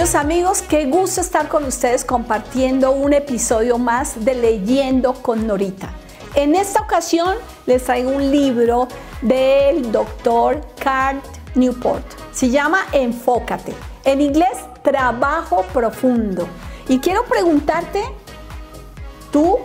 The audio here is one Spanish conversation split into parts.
Queridos amigos, qué gusto estar con ustedes compartiendo un episodio más de Leyendo con Norita. En esta ocasión les traigo un libro del doctor Cal Newport. Se llama Enfócate. En inglés, Trabajo Profundo. Y quiero preguntarte, ¿tú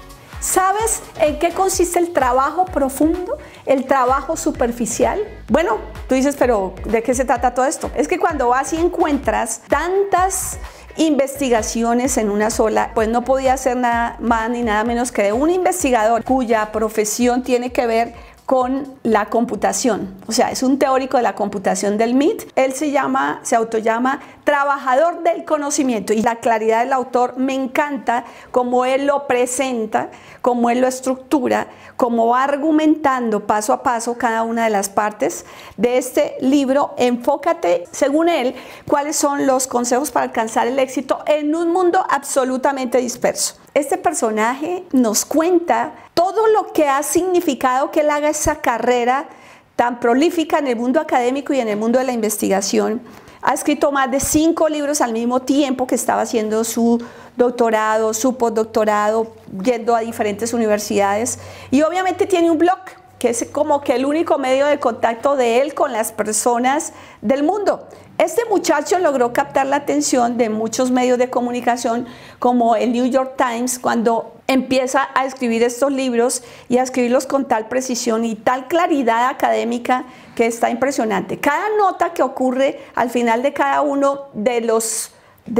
sabes en qué consiste el trabajo profundo? ¿El trabajo superficial? Bueno, tú dices, pero ¿de qué se trata todo esto? Es que cuando vas y encuentras tantas investigaciones en una sola, pues no podía ser nada más ni nada menos que de un investigador cuya profesión tiene que ver con la computación. O sea, es un teórico de la computación del MIT. Él se autollama trabajador del conocimiento, y la claridad del autor me encanta, cómo él lo presenta, cómo él lo estructura, cómo va argumentando paso a paso cada una de las partes de este libro. Enfócate, según él, cuáles son los consejos para alcanzar el éxito en un mundo absolutamente disperso. Este personaje nos cuenta todo lo que ha significado que él haga esa carrera tan prolífica en el mundo académico y en el mundo de la investigación. Ha escrito más de 5 libros al mismo tiempo que estaba haciendo su doctorado, su postdoctorado, yendo a diferentes universidades. Y obviamente tiene un blog, que es como que el único medio de contacto de él con las personas del mundo. Este muchacho logró captar la atención de muchos medios de comunicación, como el New York Times, cuando empieza a escribir estos libros y a escribirlos con tal precisión y tal claridad académica que está impresionante. Cada nota que ocurre al final de cada uno de los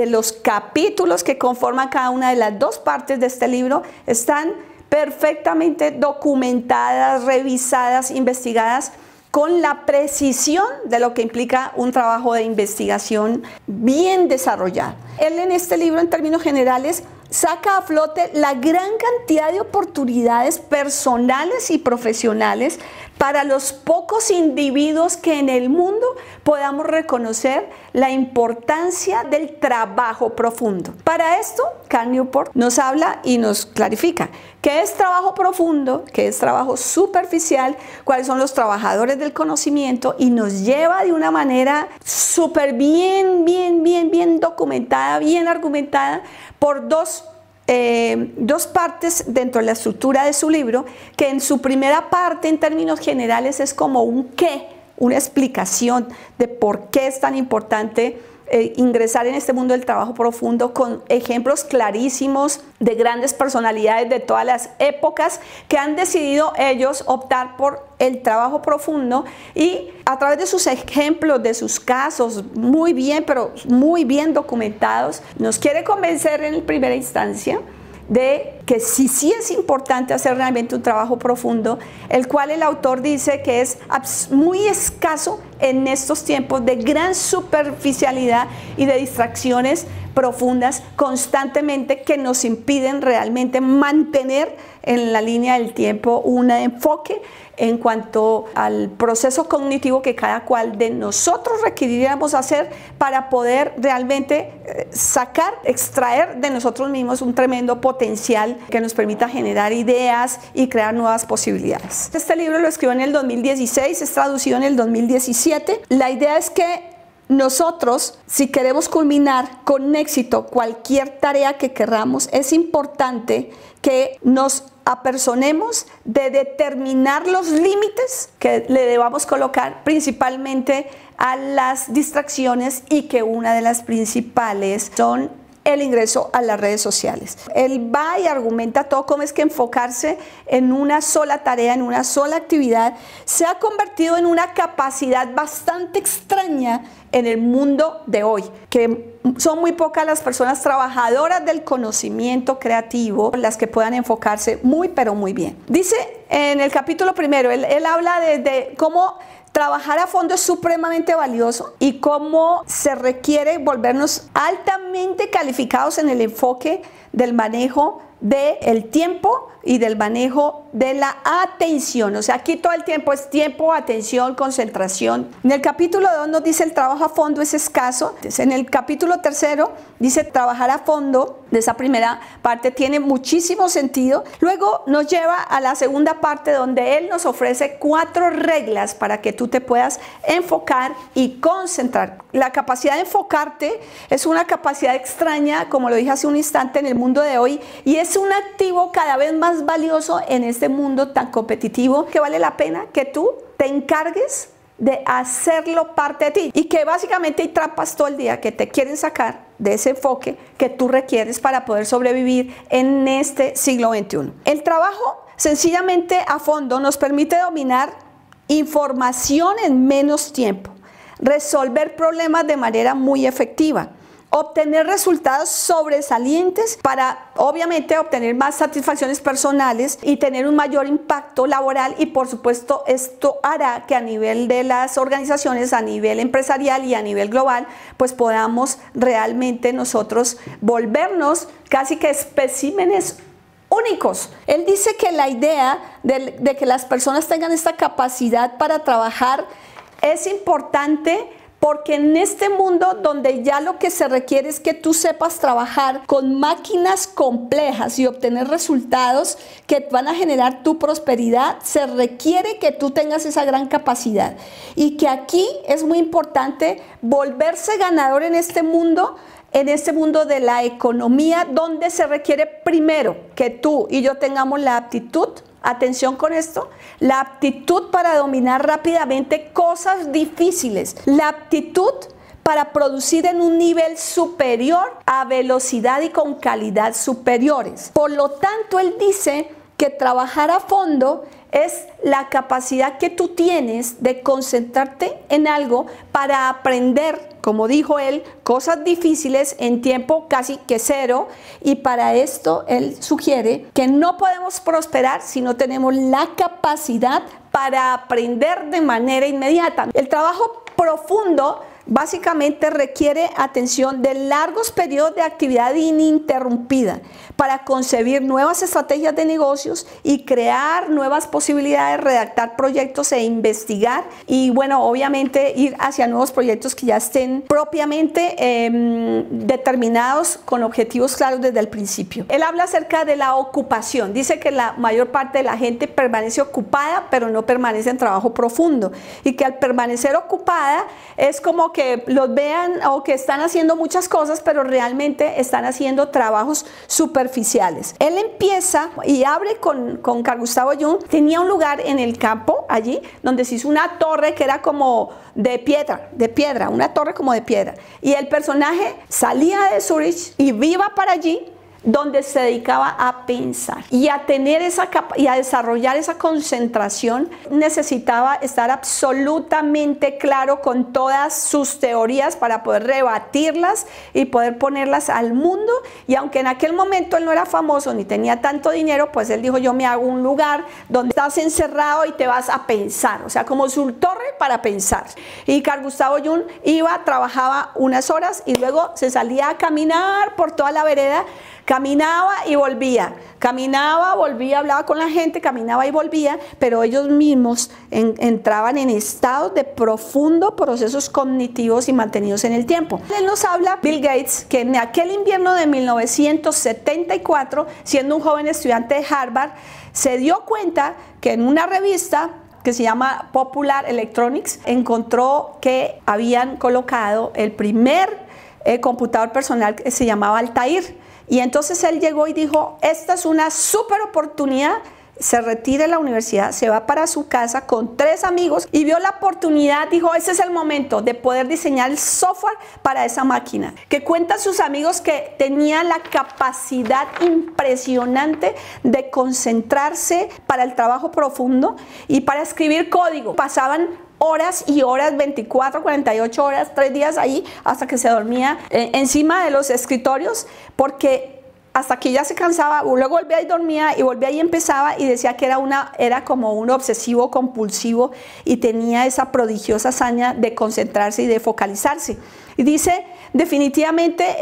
capítulos que conforman cada una de las 2 partes de este libro están perfectamente documentadas, revisadas, investigadas con la precisión de lo que implica un trabajo de investigación bien desarrollado. Él en este libro, en términos generales, saca a flote la gran cantidad de oportunidades personales y profesionales para los pocos individuos que en el mundo podamos reconocer la importancia del trabajo profundo. Para esto, Cal Newport nos habla y nos clarifica qué es trabajo profundo, qué es trabajo superficial, cuáles son los trabajadores del conocimiento, y nos lleva de una manera súper bien documentada, bien argumentada, por dos partes dentro de la estructura de su libro, que en su primera parte, en términos generales, es como un qué, una explicación de por qué es tan importante ingresar en este mundo del trabajo profundo, con ejemplos clarísimos de grandes personalidades de todas las épocas que han decidido ellos optar por el trabajo profundo, y a través de sus ejemplos, de sus casos muy bien, pero muy bien documentados, nos quiere convencer en primera instancia de que sí es importante hacer realmente un trabajo profundo, el cual el autor dice que es muy escaso en estos tiempos de gran superficialidad y de distracciones profundas constantemente, que nos impiden realmente mantener en la línea del tiempo un enfoque en cuanto al proceso cognitivo que cada cual de nosotros requeriríamos hacer para poder realmente extraer de nosotros mismos un tremendo potencial que nos permita generar ideas y crear nuevas posibilidades. Este libro lo escribió en el 2016, es traducido en el 2017. La idea es que nosotros, si queremos culminar con éxito cualquier tarea que queramos, es importante que nos apersonemos de determinar los límites que le debamos colocar principalmente a las distracciones, y que una de las principales son el ingreso a las redes sociales. Él va y argumenta todo cómo es que enfocarse en una sola tarea, en una sola actividad, se ha convertido en una capacidad bastante extraña en el mundo de hoy, que son muy pocas las personas trabajadoras del conocimiento creativo las que puedan enfocarse pero muy bien. Dice en el capítulo primero, él habla de cómo trabajar a fondo es supremamente valioso y cómo se requiere volvernos altamente calificados en el enfoque del manejo del tiempo y del manejo de la atención. O sea, aquí todo el tiempo es tiempo, atención, concentración. En el capítulo 2 nos dice el trabajo a fondo es escaso. En el capítulo 3 dice trabajar a fondo, de esa primera parte tiene muchísimo sentido. Luego nos lleva a la segunda parte, donde él nos ofrece 4 reglas para que tú te puedas enfocar y concentrar La capacidad de enfocarte es una capacidad extraña, como lo dije hace un instante, en el mundo de hoy, y es un activo cada vez más valioso en este mundo tan competitivo, que vale la pena que tú te encargues de hacerlo parte de ti, y que básicamente hay trampas todo el día que te quieren sacar de ese enfoque que tú requieres para poder sobrevivir en este siglo XXI. El trabajo sencillamente a fondo nos permite dominar información en menos tiempo, resolver problemas de manera muy efectiva, obtener resultados sobresalientes para obviamente obtener más satisfacciones personales y tener un mayor impacto laboral, y por supuesto esto hará que a nivel de las organizaciones, a nivel empresarial y a nivel global, pues podamos realmente nosotros volvernos casi que especímenes únicos. Él dice que la idea de que las personas tengan esta capacidad para trabajar es importante, porque en este mundo donde ya lo que se requiere es que tú sepas trabajar con máquinas complejas y obtener resultados que van a generar tu prosperidad, se requiere que tú tengas esa gran capacidad, y que aquí es muy importante volverse ganador en este mundo de la economía, donde se requiere primero que tú y yo tengamos la aptitud. Atención con esto, la aptitud para dominar rápidamente cosas difíciles, la aptitud para producir en un nivel superior a velocidad y con calidad superiores. Por lo tanto, él dice que trabajar a fondo es la capacidad que tú tienes de concentrarte en algo para aprender, como dijo él, cosas difíciles en tiempo casi que cero, y para esto él sugiere que no podemos prosperar si no tenemos la capacidad para aprender de manera inmediata. El trabajo profundo básicamente requiere atención de largos periodos de actividad ininterrumpida para concebir nuevas estrategias de negocios y crear nuevas posibilidades, redactar proyectos e investigar, y bueno, obviamente ir hacia nuevos proyectos que ya estén propiamente determinados con objetivos claros desde el principio. Él habla acerca de la ocupación. Dice que la mayor parte de la gente permanece ocupada, pero no permanece en trabajo profundo, y que al permanecer ocupada es como que los vean o que están haciendo muchas cosas, pero realmente están haciendo trabajos superficiales. Él empieza y abre con Carl Gustav Jung. Tenía un lugar en el campo allí donde se hizo una torre que era como de piedra, una torre como de piedra, y el personaje salía de Zurich y iba para allí, donde se dedicaba a pensar y a tener y a desarrollar esa concentración. Necesitaba estar absolutamente claro con todas sus teorías para poder rebatirlas y poder ponerlas al mundo. Y aunque en aquel momento él no era famoso ni tenía tanto dinero, pues él dijo: yo me hago un lugar donde estás encerrado y te vas a pensar, o sea, como su torre para pensar. Y Carl Gustav Jung trabajaba unas horas y luego se salía a caminar por toda la vereda. Caminaba y volvía, hablaba con la gente, caminaba y volvía, pero ellos mismos entraban en estados de profundo procesos cognitivos y mantenidos en el tiempo. Él nos habla, Bill Gates, que en aquel invierno de 1974, siendo un joven estudiante de Harvard, se dio cuenta que en una revista que se llama Popular Electronics, encontró que habían colocado el primer computador personal que se llamaba Altair. Y entonces él llegó y dijo: esta es una súper oportunidad. Se retira de la universidad, se va para su casa con 3 amigos y vio la oportunidad. Dijo: ese es el momento de poder diseñar el software para esa máquina. Que cuentan sus amigos que tenía la capacidad impresionante de concentrarse para el trabajo profundo y para escribir código. Pasaban horas y horas, 24, 48 horas, 3 días ahí, hasta que se dormía encima de los escritorios, porque hasta que ya se cansaba, luego volvía y dormía, y volvía y empezaba, y decía que era como un obsesivo compulsivo, y tenía esa prodigiosa hazaña de concentrarse y de focalizarse. Y dice: definitivamente es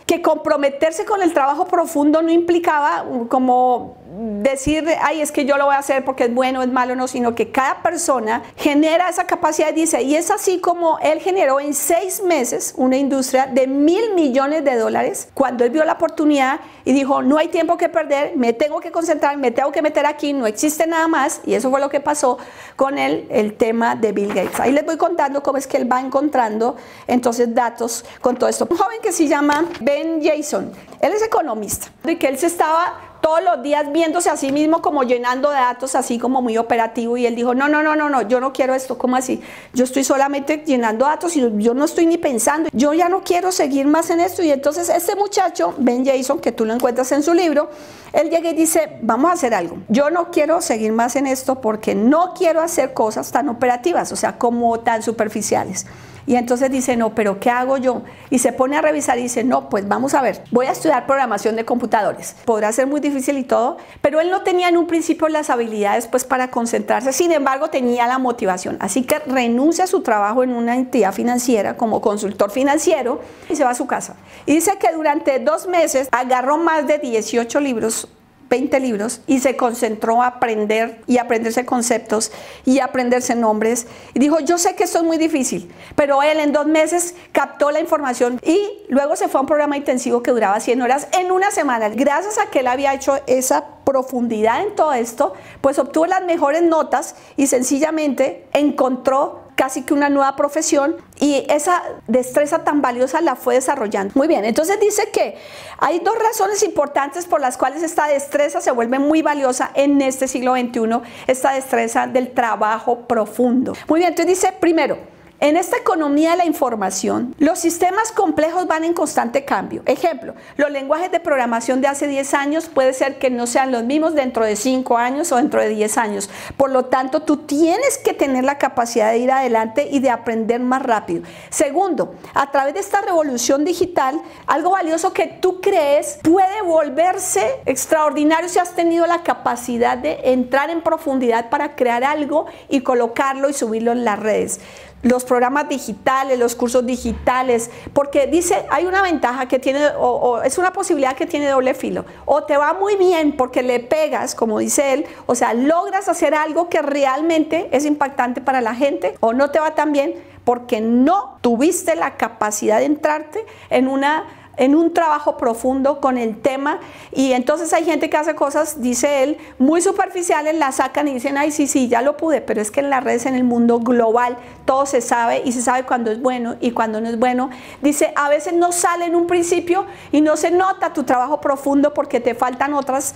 que comprometerse con el trabajo profundo no implicaba como decir, ay, es que yo lo voy a hacer porque es bueno, es malo, no, sino que cada persona genera esa capacidad, dice, y es así como él generó en 6 meses una industria de $1.000 millones cuando él vio la oportunidad y dijo, no hay tiempo que perder, me tengo que concentrar, me tengo que meter aquí, no existe nada más, y eso fue lo que pasó con el tema de Bill Gates. Ahí les voy contando cómo es que él va encontrando entonces datos con todo esto. Un joven que se llama Ben Jason, él es economista, y que él se estaba todos los días viéndose a sí mismo como llenando de datos, así como muy operativo, y él dijo, no, yo no quiero esto, ¿cómo así? Yo estoy solamente llenando datos y yo no estoy ni pensando, yo ya no quiero seguir más en esto. Y entonces este muchacho, Ben Jason, que tú lo encuentras en su libro, él llega y dice, vamos a hacer algo, yo no quiero seguir más en esto porque no quiero hacer cosas tan operativas, o sea, como tan superficiales. Y entonces dice, no, pero ¿qué hago yo? Y se pone a revisar y dice, no, pues vamos a ver, voy a estudiar programación de computadores. Podrá ser muy difícil y todo, pero él no tenía en un principio las habilidades pues para concentrarse, sin embargo tenía la motivación. Así que renuncia a su trabajo en una entidad financiera como consultor financiero y se va a su casa. Y dice que durante 2 meses agarró más de 18 libros, 20 libros, y se concentró a aprender y aprenderse conceptos y aprenderse nombres, y dijo, yo sé que esto es muy difícil, pero él en 2 meses captó la información y luego se fue a un programa intensivo que duraba 100 horas en una semana. Gracias a que él había hecho esa profundidad en todo esto, pues obtuvo las mejores notas y sencillamente encontró casi que una nueva profesión, y esa destreza tan valiosa la fue desarrollando. Muy bien, entonces dice que hay 2 razones importantes por las cuales esta destreza se vuelve muy valiosa en este siglo XXI, esta destreza del trabajo profundo. Muy bien, entonces dice, primero, en esta economía de la información, los sistemas complejos van en constante cambio. Ejemplo, los lenguajes de programación de hace 10 años puede ser que no sean los mismos dentro de 5 años o dentro de 10 años. Por lo tanto, tú tienes que tener la capacidad de ir adelante y de aprender más rápido. Segundo, a través de esta revolución digital, algo valioso que tú crees puede volverse extraordinario si has tenido la capacidad de entrar en profundidad para crear algo y colocarlo y subirlo en las redes. Los programas digitales, los cursos digitales, porque dice, hay una ventaja que tiene, o es una posibilidad que tiene doble filo. O te va muy bien porque le pegas, como dice él, o sea, logras hacer algo que realmente es impactante para la gente, o no te va tan bien porque no tuviste la capacidad de entrarte en un trabajo profundo con el tema. Y entonces hay gente que hace cosas, dice él, muy superficiales, las sacan y dicen, ay, sí, ya lo pude, pero es que en las redes, en el mundo global, todo se sabe, y se sabe cuándo es bueno y cuándo no es bueno. Dice, a veces no sale en un principio y no se nota tu trabajo profundo porque te faltan otras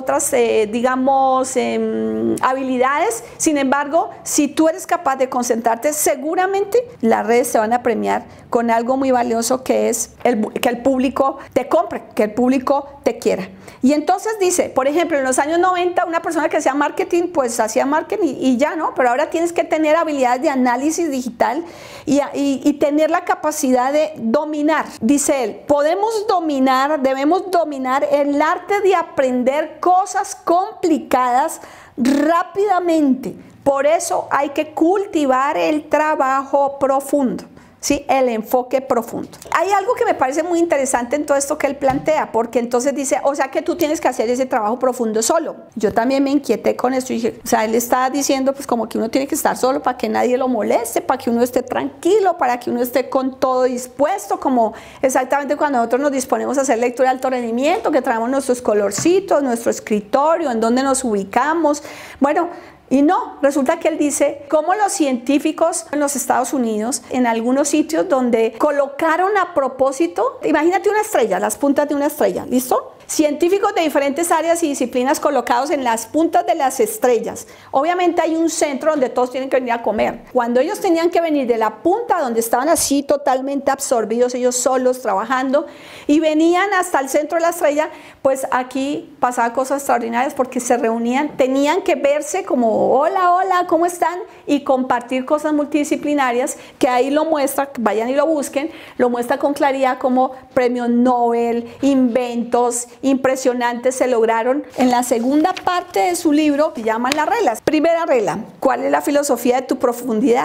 digamos, habilidades. Sin embargo, si tú eres capaz de concentrarte, seguramente las redes te van a premiar con algo muy valioso, que es que el público te compre, que el público te quiera. Y entonces dice, por ejemplo, en los años 90, una persona que hacía marketing, pues hacía marketing y ya, ¿no? Pero ahora tienes que tener habilidades de análisis digital y tener la capacidad de dominar. Dice él, debemos dominar el arte de aprender cosas complicadas rápidamente. Por eso hay que cultivar el trabajo profundo. ¿Sí? El enfoque profundo. Hay algo que me parece muy interesante en todo esto que él plantea, porque entonces dice, o sea que tú tienes que hacer ese trabajo profundo solo. Yo también me inquieté con esto y dije, o sea, él está diciendo pues como que uno tiene que estar solo para que nadie lo moleste, para que uno esté tranquilo, para que uno esté con todo dispuesto, como exactamente cuando nosotros nos disponemos a hacer lectura de alto rendimiento, que traemos nuestros colorcitos, nuestro escritorio, en donde nos ubicamos. Bueno, y no, resulta que él dice cómo los científicos en los Estados Unidos, en algunos sitios donde colocaron a propósito, imagínate una estrella, las puntas de una estrella, ¿listo? Científicos de diferentes áreas y disciplinas colocados en las puntas de las estrellas. Obviamente hay un centro donde todos tienen que venir a comer. Cuando ellos tenían que venir de la punta donde estaban así totalmente absorbidos, ellos solos trabajando, y venían hasta el centro de la estrella, pues aquí pasaba cosas extraordinarias porque se reunían, tenían que verse como hola, ¿cómo están? Y compartir cosas multidisciplinarias, que ahí lo muestra, vayan y lo busquen, lo muestra con claridad como premios Nobel, inventos impresionantes se lograron. En la segunda parte de su libro se llaman las reglas. Primera regla, ¿cuál es la filosofía de tu profundidad?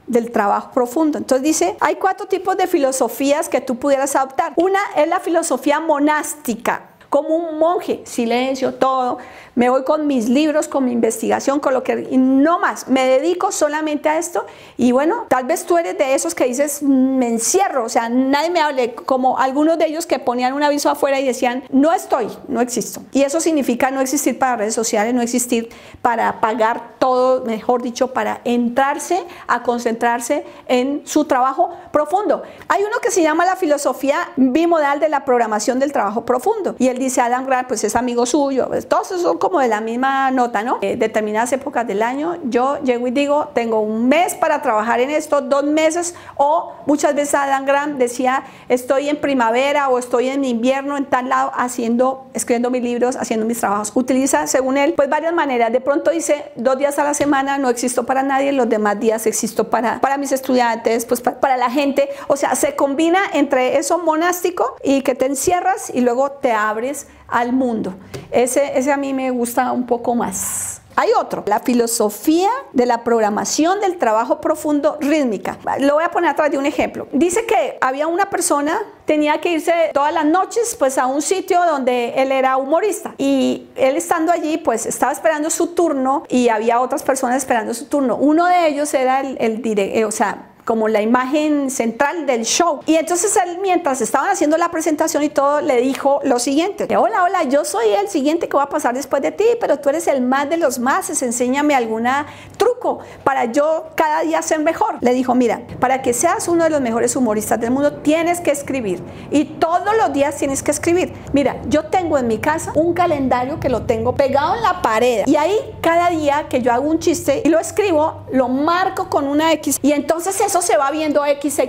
del trabajo profundo. Entonces dice, hay 4 tipos de filosofías que tú pudieras adoptar. Una es la filosofía monástica, como un monje, silencio, todo. Me voy con mis libros, con mi investigación, con lo que... Y no más, me dedico solamente a esto. Y bueno, tal vez tú eres de esos que dices, me encierro, o sea, nadie me hable. Como algunos de ellos que ponían un aviso afuera y decían, no estoy, no existo. Y eso significa no existir para redes sociales, no existir para pagar todo, mejor dicho, para entrarse a concentrarse en su trabajo profundo. Hay uno que se llama la filosofía bimodal de la programación del trabajo profundo. Y él dice, Adam Grant, pues es amigo suyo, pues, todos son como de la misma nota, ¿no? Determinadas épocas del año, yo llego y digo, tengo un mes para trabajar en esto, 2 meses, o muchas veces Adam Grant decía, estoy en primavera o estoy en invierno en tal lado escribiendo mis libros, haciendo mis trabajos. Utiliza, según él, pues varias maneras. De pronto dice, 2 días a la semana no existo para nadie, los demás días existo para mis estudiantes, pues para la gente. O sea, se combina entre eso monástico y que te encierras y luego te abres al mundo. Ese a mí me gusta un poco más. Hay otro, la filosofía de la programación del trabajo profundo rítmica. Lo voy a poner atrás de un ejemplo. Dice que había una persona, tenía que irse todas las noches pues a un sitio donde él era humorista. Y él estando allí pues estaba esperando su turno y había otras personas esperando su turno. Uno de ellos era el director, o sea, como la imagen central del show. Y entonces él, mientras estaban haciendo la presentación y todo, le dijo lo siguiente: hola, hola, yo soy el siguiente que va a pasar después de ti, pero tú eres el más de los máses, enséñame alguna truco para yo cada día ser mejor. Le dijo, mira, para que seas uno de los mejores humoristas del mundo, tienes que escribir. Y todos los días tienes que escribir. Mira, yo tengo en mi casa un calendario que lo tengo pegado en la pared. Y ahí, cada día que yo hago un chiste y lo escribo, lo marco con una X. Y entonces eso se va viendo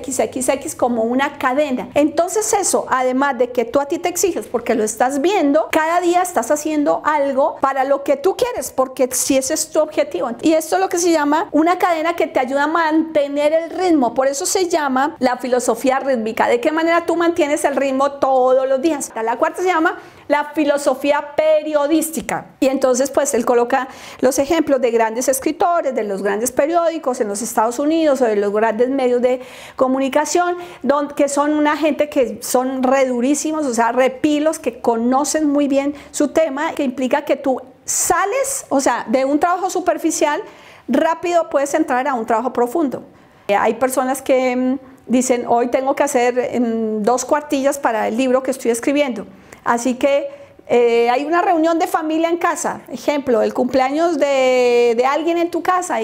XXXX como una cadena. Entonces eso, además de que tú a ti te exiges porque lo estás viendo, cada día estás haciendo algo para lo que tú quieres, porque si ese es tu objetivo. Y esto es lo que se llama una cadena que te ayuda a mantener el ritmo. Por eso se llama la filosofía rítmica. ¿De qué manera tú mantienes el ritmo todos los días? La cuarta se llama la filosofía periodística. Y entonces pues él coloca los ejemplos de grandes escritores, de los grandes periódicos en los Estados Unidos o de los grandes medios de comunicación, que son una gente que son redurísimos, o sea, repilos, que conocen muy bien su tema, que implica que tú sales, o sea, de un trabajo superficial, rápido puedes entrar a un trabajo profundo. Hay personas que dicen, hoy tengo que hacer 2 cuartillas para el libro que estoy escribiendo. Así que hay una reunión de familia en casa, ejemplo, el cumpleaños de alguien en tu casa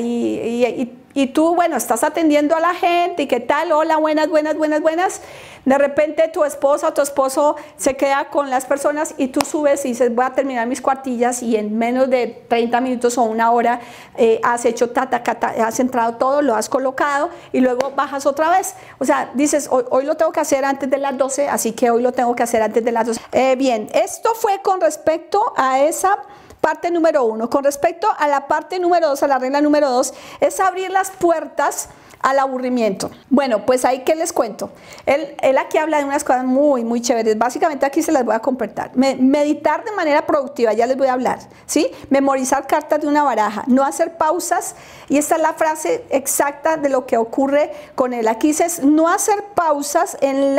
y tú, bueno, estás atendiendo a la gente y qué tal, hola, buenas, buenas, buenas, buenas. De repente tu esposa o tu esposo se queda con las personas y tú subes y dices, voy a terminar mis cuartillas, y en menos de 30 minutos o una hora has hecho has entrado todo, lo has colocado y luego bajas otra vez. O sea, dices, hoy lo tengo que hacer antes de las 12, así que hoy lo tengo que hacer antes de las 12. Bien, esto fue con respecto a esa parte número 1. Con respecto a la parte número 2, a la regla número 2, es abrir las puertas al aburrimiento. Bueno, pues ahí que les cuento. Él aquí habla de unas cosas muy, muy chéveres. Básicamente aquí se las voy a compartir. Meditar de manera productiva, ya les voy a hablar, ¿sí? Memorizar cartas de una baraja, no hacer pausas, y esta es la frase exacta de lo que ocurre con él. Aquí dice, no hacer pausas en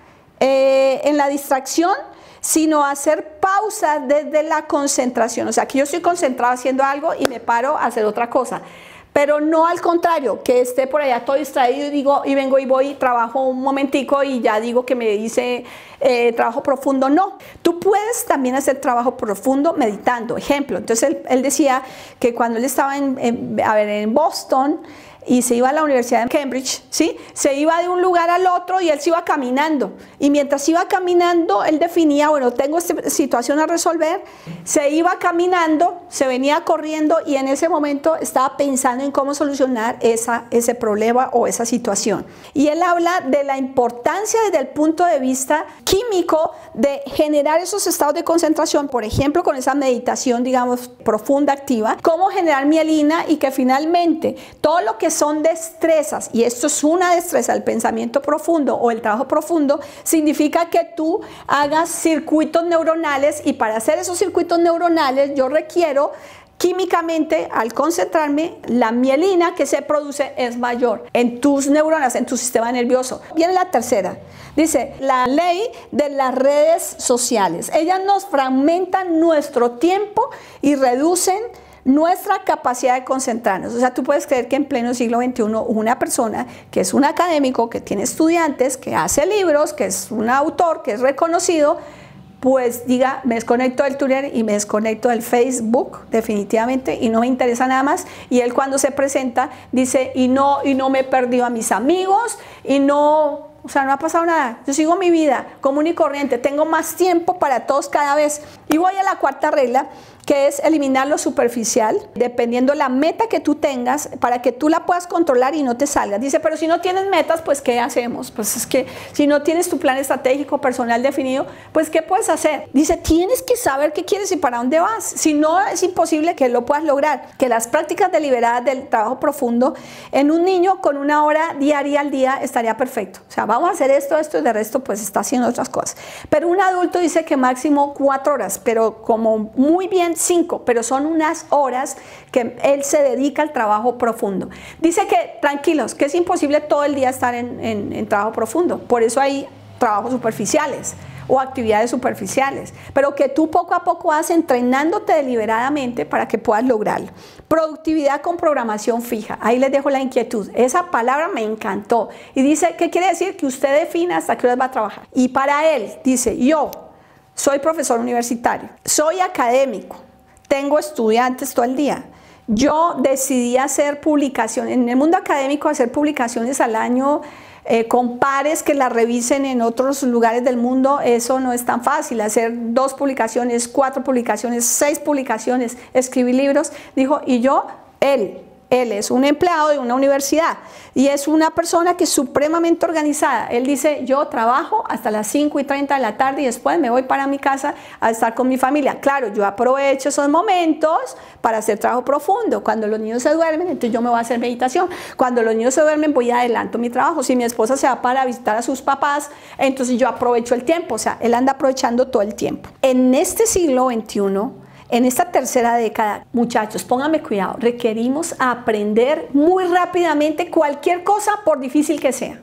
la distracción, sino hacer pausas desde la concentración. O sea, que yo estoy concentrado haciendo algo y me paro a hacer otra cosa. Pero no al contrario, que esté por allá todo distraído y vengo y voy, trabajo un momentico y ya digo que me dice trabajo profundo. No, tú puedes también hacer trabajo profundo meditando. Ejemplo, entonces él decía que cuando él estaba en Boston y se iba a la Universidad de Cambridge, ¿sí? Se iba de un lugar al otro y él se iba caminando. Y mientras iba caminando, él definía, bueno, tengo esta situación a resolver. Se iba caminando, se venía corriendo y en ese momento estaba pensando en cómo solucionar ese problema o esa situación. Y él habla de la importancia desde el punto de vista químico de generar esos estados de concentración, por ejemplo, con esa meditación, digamos, profunda, activa, cómo generar mielina y que finalmente todo lo que son destrezas, y esto es una destreza, el pensamiento profundo o el trabajo profundo, significa que tú hagas circuitos neuronales, y para hacer esos circuitos neuronales yo requiero químicamente, al concentrarme, la mielina que se produce es mayor en tus neuronas, en tu sistema nervioso. Viene la tercera. Dice, la ley de las redes sociales. Ellas nos fragmentan nuestro tiempo y reducen nuestra capacidad de concentrarnos. O sea, tú puedes creer que en pleno siglo XXI una persona que es un académico, que tiene estudiantes, que hace libros, que es un autor, que es reconocido, pues diga, me desconecto del Twitter y me desconecto del Facebook definitivamente y no me interesa nada más. Y él cuando se presenta dice, y no me he perdido a mis amigos y no... O sea, no ha pasado nada. Yo sigo mi vida común y corriente. Tengo más tiempo para todos cada vez. Y voy a la cuarta regla, que es eliminar lo superficial, dependiendo la meta que tú tengas, para que tú la puedas controlar y no te salgas. Dice, pero si no tienes metas, pues ¿qué hacemos? Pues es que si no tienes tu plan estratégico personal definido, pues ¿qué puedes hacer? Dice, tienes que saber qué quieres y para dónde vas. Si no, es imposible que lo puedas lograr. Que las prácticas deliberadas del trabajo profundo en un niño con 1 hora diaria al día estaría perfecto. O sea, vamos a hacer esto y de resto pues está haciendo otras cosas. Pero un adulto dice que máximo 4 horas, pero como muy bien 5, pero son unas horas que él se dedica al trabajo profundo. Dice que tranquilos, que es imposible todo el día estar en trabajo profundo, por eso hay trabajos superficiales o actividades superficiales, pero que tú poco a poco vas entrenándote deliberadamente para que puedas lograrlo. Productividad con programación fija. Ahí les dejo la inquietud. Esa palabra me encantó. Y dice, ¿qué quiere decir? Que usted defina hasta qué hora va a trabajar. Y para él, dice, yo soy profesor universitario, soy académico, tengo estudiantes todo el día. Yo decidí hacer publicaciones, en el mundo académico, hacer publicaciones al año, con pares que las revisen en otros lugares del mundo. Eso no es tan fácil, hacer 2 publicaciones, 4 publicaciones, 6 publicaciones, escribir libros. Dijo, y yo, él es un empleado de una universidad y es una persona que es supremamente organizada. Él dice, yo trabajo hasta las 5:30 de la tarde y después me voy para mi casa a estar con mi familia. Claro, yo aprovecho esos momentos para hacer trabajo profundo. Cuando los niños se duermen, entonces yo me voy a hacer meditación. Cuando los niños se duermen, voy y adelanto mi trabajo. Si mi esposa se va para visitar a sus papás, entonces yo aprovecho el tiempo. O sea, él anda aprovechando todo el tiempo. En este siglo XXI, en esta tercera década, muchachos, pónganme cuidado, requerimos aprender muy rápidamente cualquier cosa por difícil que sea.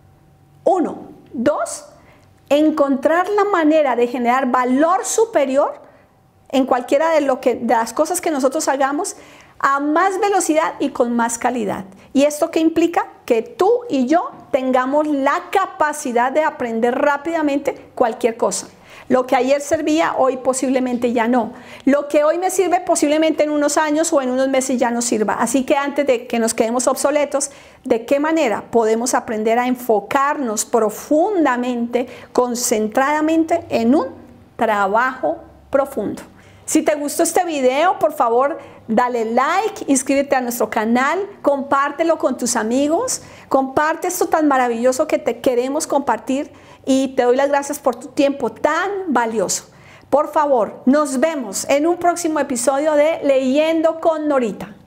1. 2. Encontrar la manera de generar valor superior en cualquiera de las cosas que nosotros hagamos a más velocidad y con más calidad. ¿Y esto qué implica? Que tú y yo tengamos la capacidad de aprender rápidamente cualquier cosa. Lo que ayer servía, hoy posiblemente ya no. Lo que hoy me sirve, posiblemente en unos años o en unos meses ya no sirva. Así que antes de que nos quedemos obsoletos, ¿de qué manera podemos aprender a enfocarnos profundamente, concentradamente en un trabajo profundo? Si te gustó este video, por favor, dale like, inscríbete a nuestro canal, compártelo con tus amigos, comparte esto tan maravilloso que te queremos compartir y te doy las gracias por tu tiempo tan valioso. Por favor, nos vemos en un próximo episodio de Leyendo con Norita.